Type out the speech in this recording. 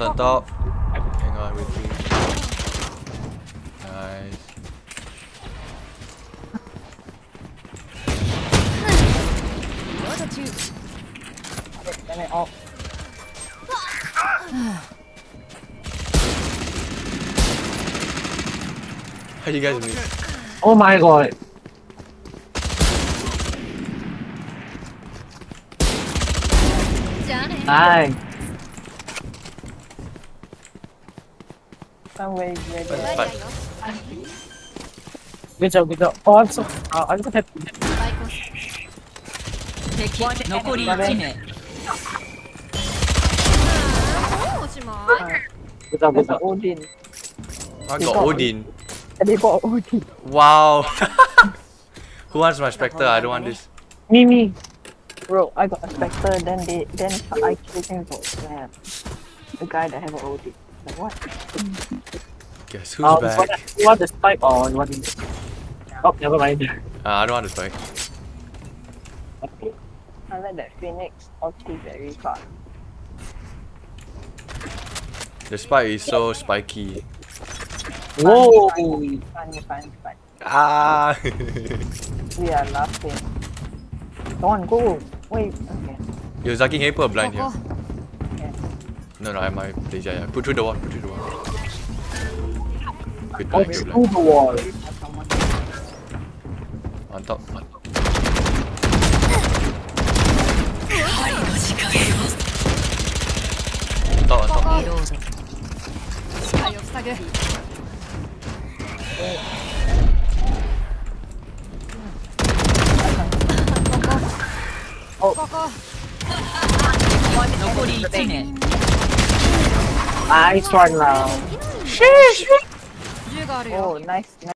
on top. Hang on, wait, please. Nice. How you guys meet? Oh my god. Nice. Good job, good job. Oh, I'm so happy. 敵残り1名 Good job, good job. Odin. I got Odin. They got Odin. Wow. Who wants my Spectre? I don't want this. Me. Bro, I got a Spectre, then I killed him for the guy that have an Odin. Like what? Guess who's back? You want the spike or you want the... Oh, never mind. I don't want the spike. Okay. I like that Phoenix ulti very fast. The spike is so spiky. Whoa! Fine. Ah! We are laughing. Come on, go! Wait, okay. You're Zaki Hyper blind here. Yeah. No, I might play Jaya. Put through the wall, Good Oh, blind, through the wall. On top. On top. Nice one now. Oh, nice.